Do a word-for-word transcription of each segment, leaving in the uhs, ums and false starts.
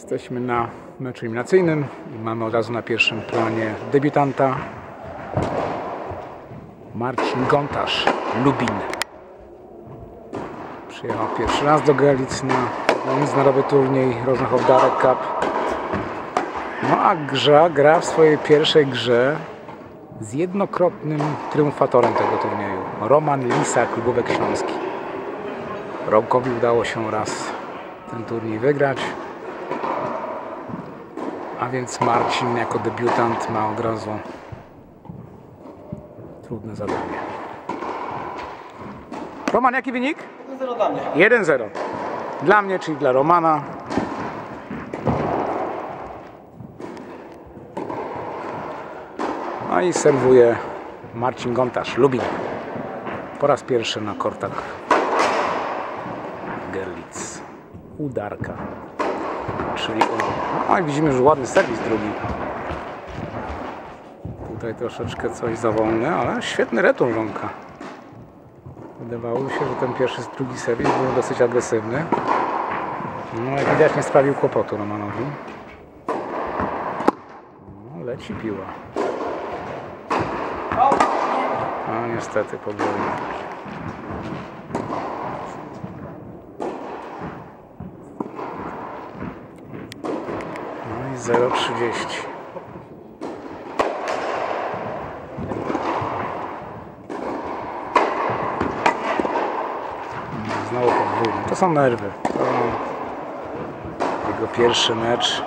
Jesteśmy na meczu eliminacyjnym i mamy od razu na pierwszym planie debiutanta Marcin Gontarz, Lubin. Przyjechał pierwszy raz do Görlitz na międzynarodowy turniej Rosenhof-Darek Cup. No a grza, gra w swojej pierwszej grze z jednokrotnym triumfatorem tego turnieju, Roman Lisak, Lubówek Śląski. Romkowi udało się raz ten turniej wygrać, a więc Marcin jako debiutant ma od razu trudne zadanie. Roman, jaki wynik? jeden zero dla mnie. jeden zero. Dla mnie, czyli dla Romana. No i serwuje Marcin Gontarz, Lubin. Po raz pierwszy na kortach Görlitz. Udarka. Czyli no i widzimy, że ładny serwis drugi. Tutaj troszeczkę coś za wolny, ale świetny return Romka. Wydawało się, że ten pierwszy, drugi serwis był dosyć agresywny. No jak widać, nie sprawił kłopotu Romanowi. No, leci piła. No niestety podwójnie. No i zero trzydzieści. Znowu podwójnie. To są nerwy. To jego pierwszy mecz.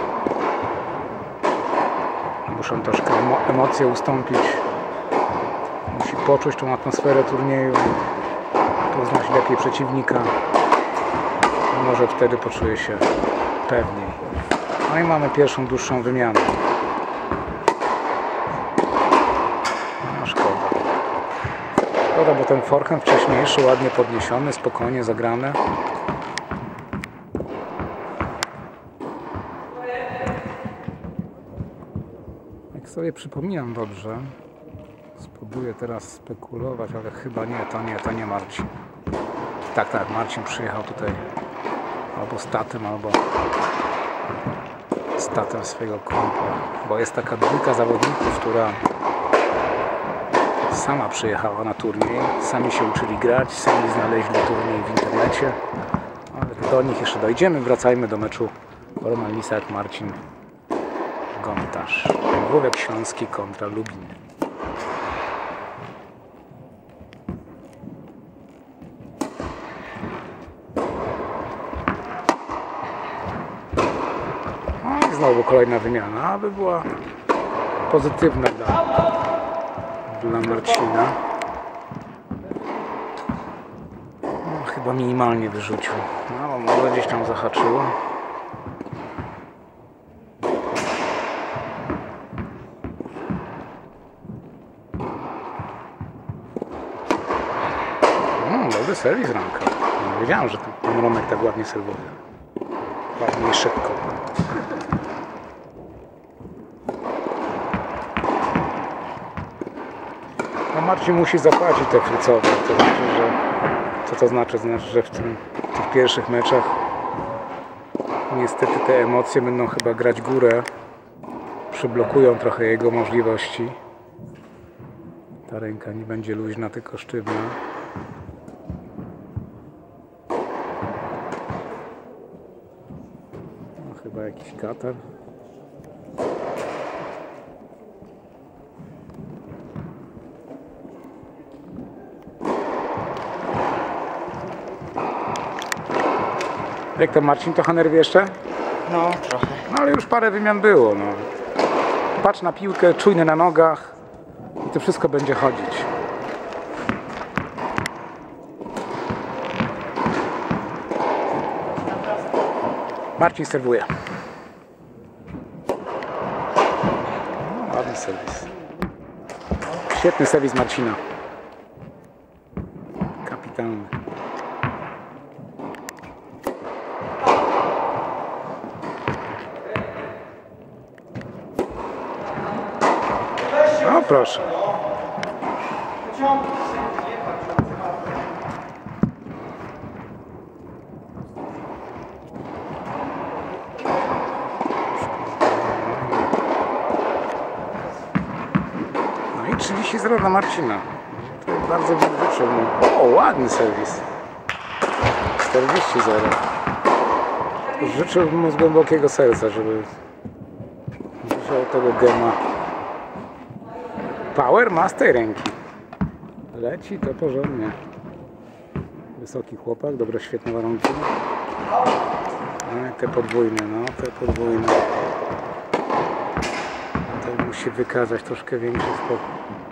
Muszą troszkę emocje ustąpić. Musi poczuć tą atmosferę turnieju, poznać lepiej przeciwnika. Może wtedy poczuje się pewniej. No i mamy pierwszą dłuższą wymianę. No szkoda. Szkoda, bo ten forehand wcześniejszy, ładnie podniesiony, spokojnie zagrany. Jak sobie przypominam dobrze, spróbuję teraz spekulować, ale chyba nie, to nie, to nie Marcin. Tak, tak, Marcin przyjechał tutaj albo statem, albo statem swojego kumpla, bo jest taka dwójka zawodników, która sama przyjechała na turniej, sami się uczyli grać, sami znaleźli turniej w internecie, ale do nich jeszcze dojdziemy. Wracajmy do meczu Roman Lisak, Marcin Gontarz. Lubówek Śląski kontra Lubin. Znowu kolejna wymiana, aby była pozytywna dla, dla Marcina. No, chyba minimalnie wyrzucił. No, może gdzieś tam zahaczyło. No, dobry serwis Romka. Nie wiedziałem, że ten Romek tak ładnie serwuje. Ładnie i szybko. No Marcin musi zapłacić te frycowe. To znaczy, że co to znaczy? Znaczy, że w, tym, w tych pierwszych meczach niestety te emocje będą chyba grać górę. Przyblokują trochę jego możliwości. Ta ręka nie będzie luźna, tylko sztywna. No, chyba jakiś katar. Jak to Marcin, trochę nerwy jeszcze? No, trochę. No ale już parę wymian było. No. Patrz na piłkę, czujny na nogach i to wszystko będzie chodzić. Marcin serwuje. No, ładny serwis. Świetny serwis Marcina. Kapitalny. No proszę. czterdzieści zero dla Marcina. To bardzo bym życzył mu. O, ładny serwis. czterdzieści zero. Życzyłbym mu z głębokiego serca, żeby wziął tego gema. Power ma z tej ręki. Leci to porządnie. Wysoki chłopak, dobre, świetne warunki. No, te podwójne, no, te podwójne. To musi wykazać troszkę większy skok.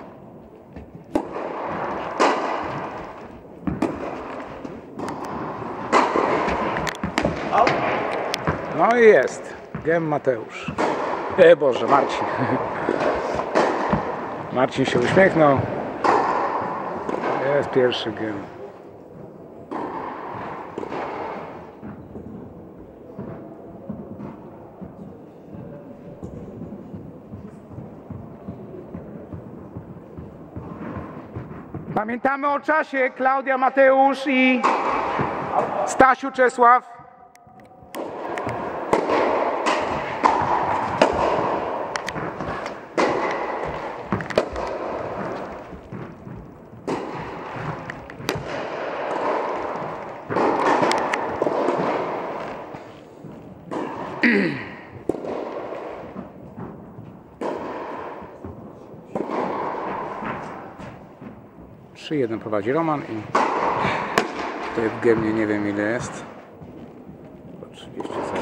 No i jest. Gem Mateusz. E, Boże, Marcin. Marcin się uśmiechnął. Jest pierwszy gem. Pamiętamy o czasie. Klaudia Mateusz i Stasiu Czesław. trzy jeden prowadzi Roman i tutaj w gemie nie wiem ile jest. trzydzieści zero.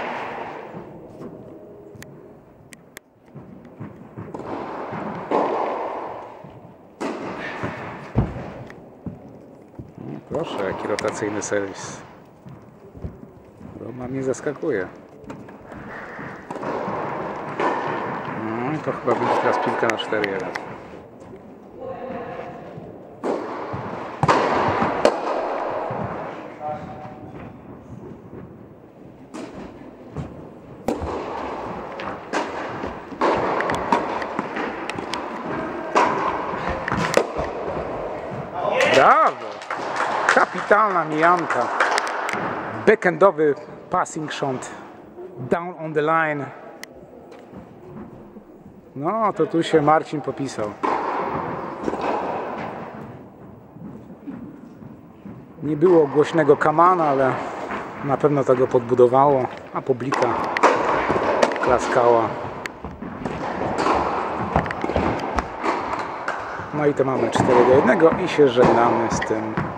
No, proszę, jaki rotacyjny serwis. Roman mnie zaskakuje. No i to chyba będzie teraz piłka na cztery jeden. Brawo! Kapitalna mijanka. Backendowy passing shot. Down on the line. No, to tu się Marcin popisał. Nie było głośnego kamana, ale na pewno to go podbudowało, a publika klaskała. No i to mamy cztery do jednego i się żegnamy z tym